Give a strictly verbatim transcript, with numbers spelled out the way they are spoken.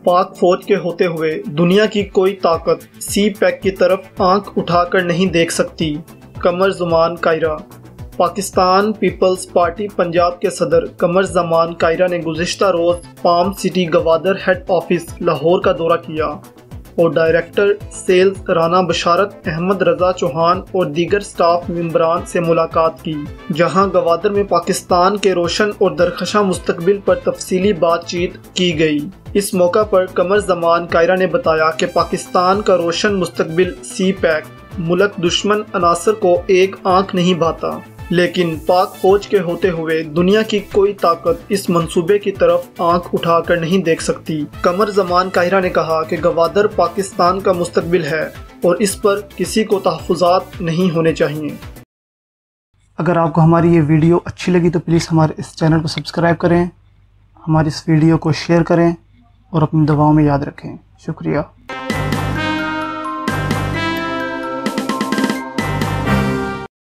पाक फौज के होते हुए दुनिया की कोई ताकत सी पैक की तरफ आंख उठाकर नहीं देख सकती। कमर ज़मान कायरा। पाकिस्तान पीपल्स पार्टी पंजाब के सदर कमर ज़मान कायरा ने गुज़िश्ता रोज़ Palm City Gwadar head office Lahore का दौरा किया और डायरेक्टर सेल्स राना बशारत अहमद रज़ा चौहान और दीगर स्टाफ मेंबरान से मुलाकात की, जहां गवादर में पाकिस्तान के रोशन और दरख्शां मुस्तकबिल पर तफसीली बातचीत की गई। इस मौका पर कमर ज़मान कायरा ने बताया कि पाकिस्तान का रोशन मुस्तकबिल सी पैक मुल्क दुश्मन अनासर को एक आंख नहीं भाता, लेकिन पाक फौज के होते हुए दुनिया की कोई ताकत इस मंसूबे की तरफ आंख उठाकर नहीं देख सकती। कमर ज़मान कायरा ने कहा कि गवादर पाकिस्तान का मुस्तकबिल है और इस पर किसी को तहफ़्फ़ुज़ात नहीं होने चाहिए। अगर आपको हमारी ये वीडियो अच्छी लगी तो प्लीज़ हमारे इस चैनल को सब्सक्राइब करें, हमारी इस वीडियो को शेयर करें और अपनी दुआओं में याद रखें। शुक्रिया।